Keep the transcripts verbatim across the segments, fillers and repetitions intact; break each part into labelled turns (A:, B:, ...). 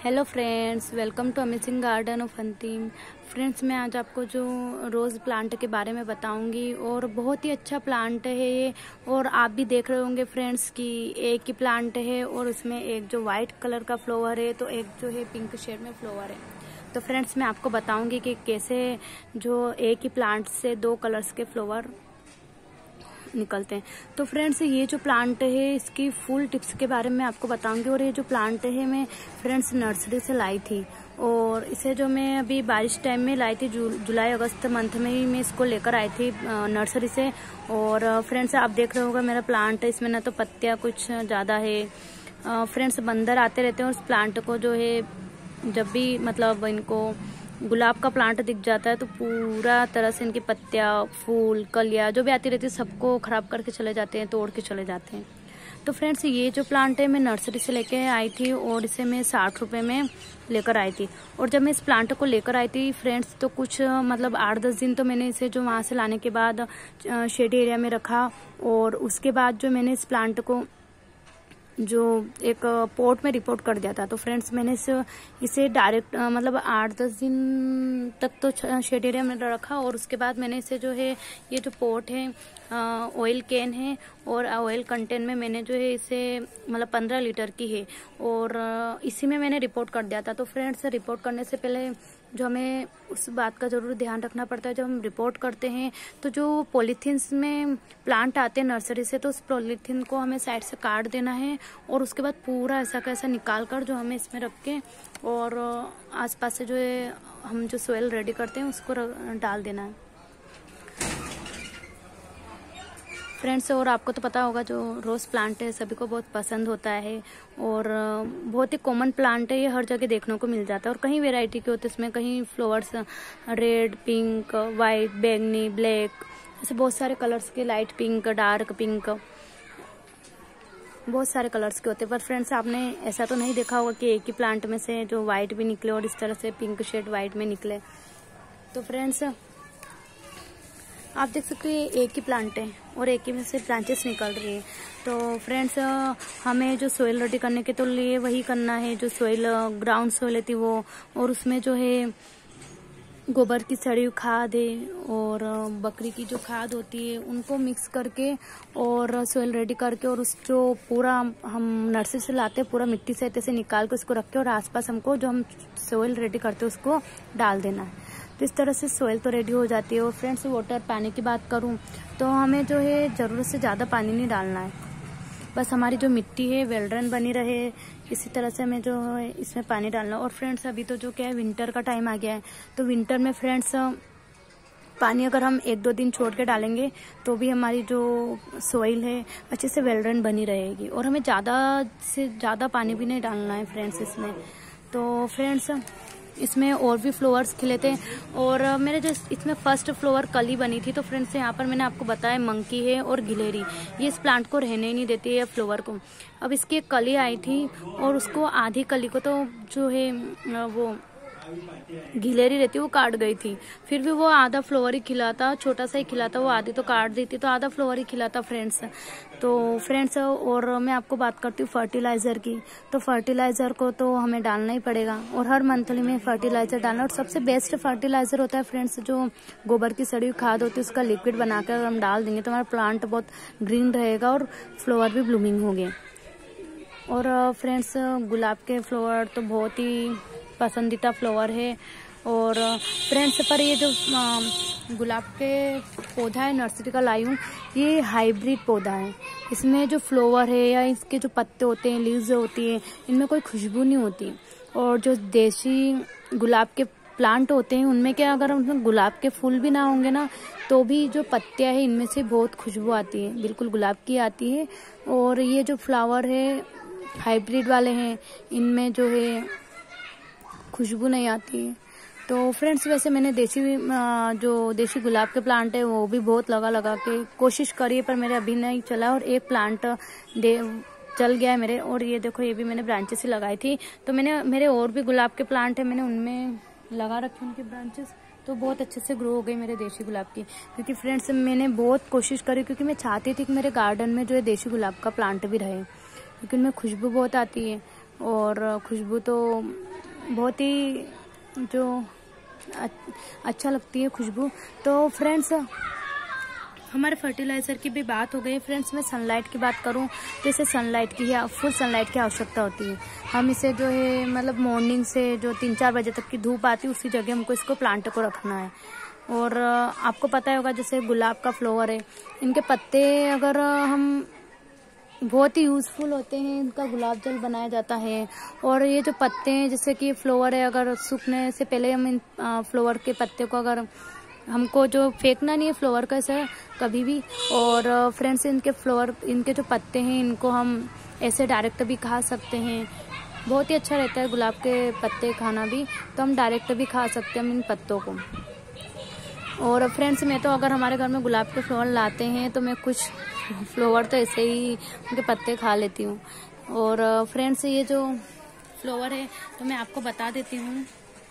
A: Hello friends, welcome to amazing garden of Antim. Friends, मैं आज आपको जो रोज़ प्लांट के बारे में बताऊंगी और बहुत ही अच्छा प्लांट है ये। और आप भी देख रहे होंगे फ्रेंड्स कि एक ही प्लांट है और उसमें एक जो वाइट कलर का फ्लावर है तो एक जो है पिंक शेड में फ्लावर है। तो फ्रेंड्स, मैं आपको बताऊंगी कि कैसे जो एक ही प्लांट से दो कलर्स के फ्लावर निकलते हैं। तो फ्रेंड्स, ये जो प्लांट है इसकी फुल टिप्स के बारे में आपको बताऊंगी। और ये जो प्लांट है मैं फ्रेंड्स नर्सरी से लाई थी और इसे जो मैं अभी बारिश टाइम में लाई थी, जु, जुलाई अगस्त मंथ में ही मैं इसको लेकर आई थी नर्सरी से। और फ्रेंड्स, आप देख रहे होगा मेरा प्लांट है, इसमें ना तो पत्तियां कुछ ज़्यादा है। फ्रेंड्स, बंदर आते रहते हैं और उस प्लांट को जो है जब भी मतलब इनको गुलाब का प्लांट दिख जाता है तो पूरा तरह से इनकी पत्तियां, फूल, कलियां जो भी आती रहती है सबको खराब करके चले जाते हैं, तोड़ के चले जाते हैं। तो फ्रेंड्स, ये जो प्लांट है मैं नर्सरी से लेके आई थी और इसे मैं साठ रुपए में लेकर आई थी। और जब मैं इस प्लांट को लेकर आई थी फ्रेंड्स तो कुछ मतलब आठ दस दिन तो मैंने इसे जो वहाँ से लाने के बाद शेड एरिया में रखा। और उसके बाद जो मैंने इस प्लांट को जो एक पोर्ट में रिपोर्ट कर दिया था। तो फ्रेंड्स, मैंने इसे इसे डायरेक्ट मतलब आठ दस दिन तक तो शेड एरिया में रखा। और उसके बाद मैंने इसे जो है ये जो पोर्ट है ऑयल कैन है और ऑयल कंटेन में मैंने जो है इसे मतलब पंद्रह लीटर की है और इसी में मैंने रिपोर्ट कर दिया था। तो फ्रेंड्स, रिपोर्ट करने से पहले जो हमें उस बात का जरूर ध्यान रखना पड़ता है, जब हम रिपोर्ट करते हैं तो जो पॉलीथीन्स में प्लांट आते हैं नर्सरी से तो उस पॉलीथीन को हमें साइड से काट देना है और उसके बाद पूरा ऐसा कैसा निकाल कर जो हमें इसमें रख के और आसपास से जो है हम जो सोयल रेडी करते हैं उसको डाल देना है फ्रेंड्स। और आपको तो पता होगा जो रोज़ प्लांट है सभी को बहुत पसंद होता है और बहुत ही कॉमन प्लांट है, ये हर जगह देखने को मिल जाता है। और कहीं वैरायटी के होते हैं इसमें, कहीं फ्लावर्स रेड, पिंक, वाइट, बैंगनी, ब्लैक, ऐसे बहुत सारे कलर्स के, लाइट पिंक, डार्क पिंक, बहुत सारे कलर्स के होते हैं। पर फ्रेंड्स, आपने ऐसा तो नहीं देखा होगा कि एक ही प्लांट में से जो वाइट भी निकले और इस तरह से पिंक शेड वाइट में निकले। तो फ्रेंड्स, आप देख सकते हैं एक ही प्लांट है और एक ही में से ब्रांचेस निकल रही है। तो फ्रेंड्स, हमें जो सोइल रेडी करने के तो लिए वही करना है, जो सोइल ग्राउंड सोइल थी वो, और उसमें जो है गोबर की सड़ी हुई खाद है और बकरी की जो खाद होती है उनको मिक्स करके और सोइल रेडी करके और उस जो पूरा हम नर्सरी से लाते हैं पूरा मिट्टी से ऐसे निकाल के उसको रख के और आसपास हमको जो हम सोइल रेडी करते हैं उसको डाल देना है। तो इस तरह से सोइल तो रेडी हो जाती है। और फ्रेंड्स, वाटर पानी की बात करूं तो हमें जो है ज़रूरत से ज़्यादा पानी नहीं डालना है, बस हमारी जो मिट्टी है वेल ड्रेन बनी रहे इसी तरह से हमें जो है इसमें पानी डालना। और फ्रेंड्स, अभी तो जो क्या है विंटर का टाइम आ गया है तो विंटर में फ्रेंड्स पानी अगर हम एक दो दिन छोड़ के डालेंगे तो भी हमारी जो सोइल है अच्छे से वेल ड्रेन बनी रहेगी और हमें ज़्यादा से ज़्यादा पानी भी नहीं डालना है फ्रेंड्स इसमें। तो फ्रेंड्स, इसमें और भी फ्लावर्स खिले थे और मेरे जो इसमें फर्स्ट फ्लावर कली बनी थी। तो फ्रेंड्स, यहाँ पर मैंने आपको बताया मंकी है और गिलेरी, ये इस प्लांट को रहने ही नहीं देती है फ्लावर को। अब इसकी एक कली आई थी और उसको आधी कली को तो जो है वो गिलेरी रहती है वो काट गई थी, फिर भी वो आधा फ्लावर ही खिला था, छोटा सा ही खिला था, वो आधी तो काट दी थी तो आधा फ्लावर ही खिला था फ्रेंड्स। तो फ्रेंड्स, और मैं आपको बात करती हूँ फर्टिलाइजर की। तो फर्टिलाइजर को तो हमें डालना ही पड़ेगा और हर मंथली में फर्टिलाइजर डालना। और सबसे बेस्ट फर्टिलाइजर होता है फ्रेंड्स जो गोबर की सड़ी हुई खाद होती है उसका लिक्विड बनाकर हम डाल देंगे तो हमारा प्लांट बहुत ग्रीन रहेगा और फ्लावर भी ब्लूमिंग होंगे। और फ्रेंड्स, गुलाब के फ्लावर तो बहुत ही पसंदीदा फ्लावर है। और फ्रेंड्स, पर ये जो गुलाब के पौधा है नर्सरी का लाई हूँ, ये हाइब्रिड पौधा है। इसमें जो फ्लावर है या इसके जो पत्ते होते हैं, लीव्स होती है, इनमें कोई खुशबू नहीं होती। और जो देसी गुलाब के प्लांट होते हैं उनमें क्या, अगर उनमें गुलाब के फूल भी ना होंगे ना तो भी जो पत्तियां हैं इनमें से बहुत खुशबू आती है, बिल्कुल गुलाब की आती है। और ये जो फ्लावर है हाइब्रिड वाले हैं, इनमें जो है खुशबू नहीं आती है। तो फ्रेंड्स, वैसे मैंने देसी जो देसी गुलाब के प्लांट है वो भी बहुत लगा लगा के कोशिश करी है पर मेरे अभी नहीं चला। और एक प्लांट दे चल गया है मेरे। और ये देखो, ये भी मैंने ब्रांचेस ही लगाई थी। तो मैंने मेरे और भी गुलाब के प्लांट है, मैंने उनमें लगा रखे उनके ब्रांचेस, तो बहुत अच्छे से ग्रो हो गई मेरे देसी गुलाब की। क्योंकि फ्रेंड्स, मैंने बहुत कोशिश करी क्योंकि मैं चाहती थी कि मेरे गार्डन में जो है देसी गुलाब का प्लांट भी रहे क्योंकि उनमें खुशबू बहुत आती है। और खुशबू तो बहुत ही जो अच्छा लगती है खुशबू। तो फ्रेंड्स हमारे फर्टिलाइज़र की भी बात हो गई। फ्रेंड्स मैं सनलाइट की बात करूं तो इसे सनलाइट की फुल सनलाइट की आवश्यकता होती है। हम इसे जो है मतलब मॉर्निंग से जो तीन चार बजे तक की धूप आती है उसी जगह हमको इसको प्लांट को रखना है। और आपको पता ही होगा जैसे गुलाब का फ्लावर है, इनके पत्ते अगर हम बहुत ही यूज़फुल होते हैं, इनका गुलाब जल बनाया जाता है। और ये जो पत्ते हैं जैसे कि फ्लावर है, अगर सूखने से पहले हम इन फ्लावर के पत्ते को अगर हमको जो फेंकना नहीं है फ्लावर का ऐसा कभी भी। और फ्रेंड्स इनके फ्लावर इनके जो पत्ते हैं इनको हम ऐसे डायरेक्ट भी खा सकते हैं, बहुत ही अच्छा रहता है गुलाब के पत्ते खाना भी। तो हम डायरेक्ट भी खा सकते हैं इन पत्तों को। और फ्रेंड्स मैं तो अगर हमारे घर में गुलाब के फ्लावर लाते हैं तो मैं कुछ फ्लावर तो ऐसे ही उनके पत्ते खा लेती हूँ। और फ्रेंड्स ये जो फ्लावर है तो मैं आपको बता देती हूँ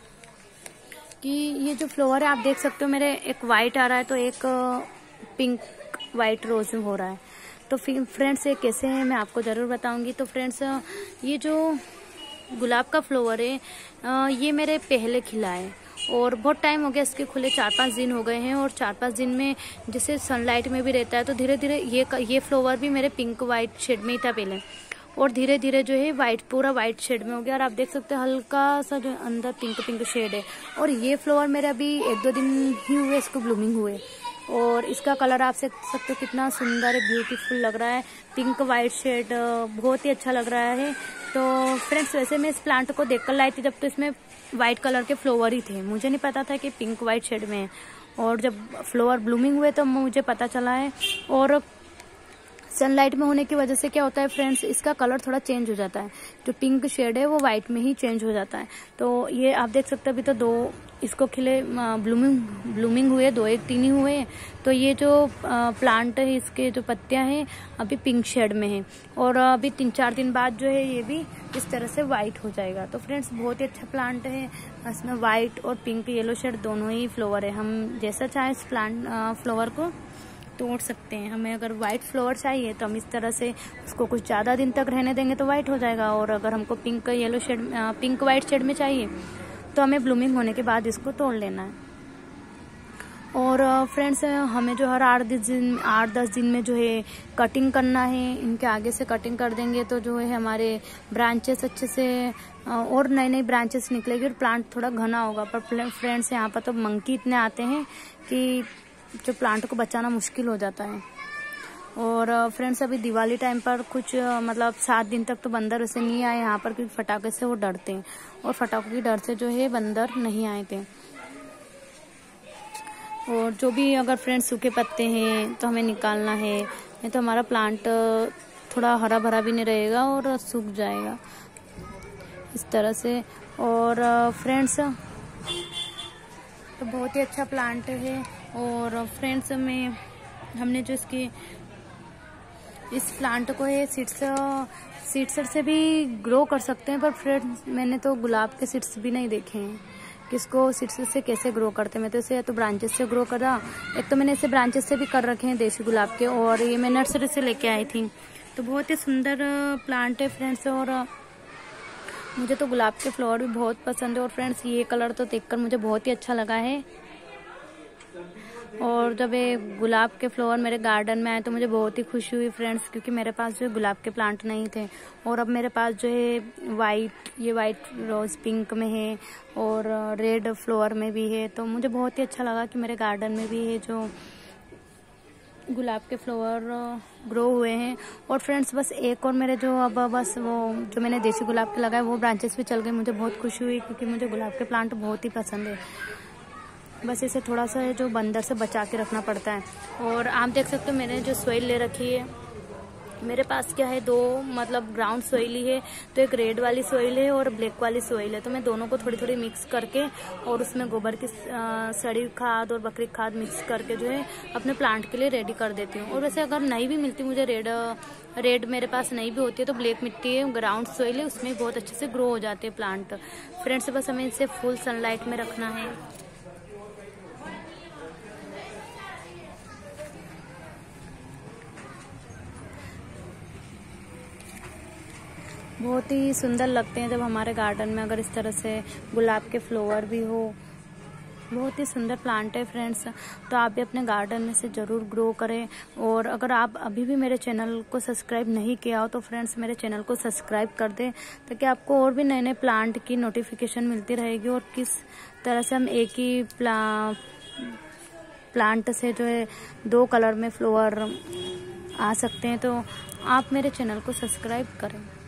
A: कि ये जो फ्लावर है आप देख सकते हो मेरे एक वाइट आ रहा है तो एक पिंक वाइट रोज हो रहा है। तो फ्रेंड्स ये कैसे है मैं आपको ज़रूर बताऊंगी। तो फ्रेंड्स ये जो गुलाब का फ्लावर है ये मेरे पहले खिला है और बहुत टाइम हो गया इसके खुले, चार पाँच दिन हो गए हैं। और चार पाँच दिन में जैसे सनलाइट में भी रहता है तो धीरे धीरे ये ये फ्लावर भी मेरे पिंक वाइट शेड में ही था पहले, और धीरे धीरे जो है वाइट पूरा वाइट शेड में हो गया। और आप देख सकते हैं हल्का सा जो अंदर पिंक पिंक शेड है। और ये फ्लावर मेरे अभी एक दो दिन ही हुए इसको ब्लूमिंग हुए, और इसका कलर आप देख सकते हो कितना सुंदर है, ब्यूटीफुल लग रहा है, पिंक वाइट शेड बहुत ही अच्छा लग रहा है। तो फ्रेंड्स वैसे मैं इस प्लांट को देखकर लाई थी जब तो इसमें वाइट कलर के फ्लावर ही थे, मुझे नहीं पता था कि पिंक वाइट शेड में है। और जब फ्लावर ब्लूमिंग हुए तो मुझे पता चला है। और सनलाइट में होने की वजह से क्या होता है फ्रेंड्स इसका कलर थोड़ा चेंज हो जाता है, जो पिंक शेड है वो वाइट में ही चेंज हो जाता है। तो ये आप देख सकते हैं अभी तो दो इसको खिले ब्लूमिंग ब्लूमिंग हुए, दो एक तीन ही हुए। तो ये जो प्लांट है इसके जो पत्तियां हैं अभी पिंक शेड में है, और अभी तीन चार दिन बाद जो है ये भी इस तरह से वाइट हो जाएगा। तो फ्रेंड्स बहुत ही अच्छा प्लांट है, इसमें वाइट और पिंक येलो शेड दोनों ही फ्लावर है। हम जैसा चाहे इस प्लांट फ्लावर को तोड़ सकते हैं। हमें अगर वाइट फ्लावर चाहिए तो हम इस तरह से उसको कुछ ज़्यादा दिन तक रहने देंगे तो वाइट हो जाएगा। और अगर हमको pink yellow shade pink white shade में चाहिए तो हमें ब्लूमिंग होने के बाद इसको तोड़ लेना है। और फ्रेंड्स हमें जो हर आठ दिन आठ दस दिन में जो है कटिंग करना है, इनके आगे से कटिंग कर देंगे तो जो है हमारे ब्रांचेस अच्छे से और नई नई ब्रांचेस निकलेगी और प्लांट थोड़ा घना होगा। पर फ्रेंड्स यहाँ पर तो मंकी इतने आते हैं कि जो प्लांट को बचाना मुश्किल हो जाता है। और फ्रेंड्स अभी दिवाली टाइम पर कुछ मतलब सात दिन तक तो बंदर वैसे नहीं आए यहाँ पर, क्योंकि फटाखे से वो डरते हैं और फटाखों की डर से जो है बंदर नहीं आए थे। और जो भी अगर फ्रेंड्स सूखे पत्ते हैं तो हमें निकालना है, नहीं तो हमारा प्लांट थोड़ा हरा भरा भी नहीं रहेगा और सूख जाएगा इस तरह से। और फ्रेंड्स तो बहुत ही अच्छा प्लांट है। और फ्रेंड्स में हमने जो इसकी इस प्लांट को है सीड्स सीड्स से भी ग्रो कर सकते हैं, पर फ्रेंड्स मैंने तो गुलाब के सीड्स भी नहीं देखे हैं कि इसको सीड्स से कैसे ग्रो करते हैं। मैं तो इसे या तो ब्रांचेस से ग्रो करा, एक तो मैंने इसे ब्रांचेस से भी कर रखे हैं देसी गुलाब के, और ये मैं नर्सरी से लेके आई थी। तो बहुत ही सुंदर प्लांट है फ्रेंड्स, और मुझे तो गुलाब के फ्लावर भी बहुत पसंद है। और फ्रेंड्स ये कलर तो देखकर मुझे बहुत ही अच्छा लगा है। और जब ये गुलाब के फ्लावर मेरे गार्डन में आए तो मुझे बहुत ही खुशी हुई फ्रेंड्स, क्योंकि मेरे पास जो गुलाब के प्लांट नहीं थे। और अब मेरे पास जो है वाइट ये वाइट रोज पिंक में है और रेड फ्लावर में भी है। तो मुझे बहुत ही अच्छा लगा कि मेरे गार्डन में भी है जो गुलाब के फ्लावर ग्रो हुए हैं। और फ्रेंड्स बस एक और मेरे जो अब बस वो जो मैंने देसी गुलाब के लगाए वो ब्रांचेस भी चल गए। मुझे बहुत खुशी हुई क्योंकि मुझे गुलाब के प्लांट बहुत ही पसंद है। बस इसे थोड़ा सा जो बंदर से बचा के रखना पड़ता है। और आप देख सकते हो मैंने जो सोइल ले रखी है, मेरे पास क्या है दो मतलब ग्राउंड सोइल ही है, तो एक रेड वाली सोइल है और ब्लैक वाली सोइल है। तो मैं दोनों को थोड़ी थोड़ी मिक्स करके और उसमें गोबर की सड़ी खाद और बकरी खाद मिक्स करके जो है अपने प्लांट के लिए रेडी कर देती हूँ। और वैसे अगर नहीं भी मिलती मुझे रेड रेड मेरे पास नहीं भी होती है तो ब्लैक मिट्टी है ग्राउंड सोइल है, उसमें बहुत अच्छे से ग्रो हो जाते हैं प्लांट। फ्रेंड्स बस हमें इसे फुल सनलाइट में रखना है। बहुत ही सुंदर लगते हैं जब हमारे गार्डन में अगर इस तरह से गुलाब के फ्लावर भी हो। बहुत ही सुंदर प्लांट है फ्रेंड्स, तो आप भी अपने गार्डन में से ज़रूर ग्रो करें। और अगर आप अभी भी मेरे चैनल को सब्सक्राइब नहीं किया हो तो फ्रेंड्स मेरे चैनल को सब्सक्राइब कर दें, ताकि आपको और भी नए नए प्लांट की नोटिफिकेशन मिलती रहेगी और किस तरह से हम एक ही प्ला प्लांट से जो है दो कलर में फ्लावर आ सकते हैं। तो आप मेरे चैनल को सब्सक्राइब करें।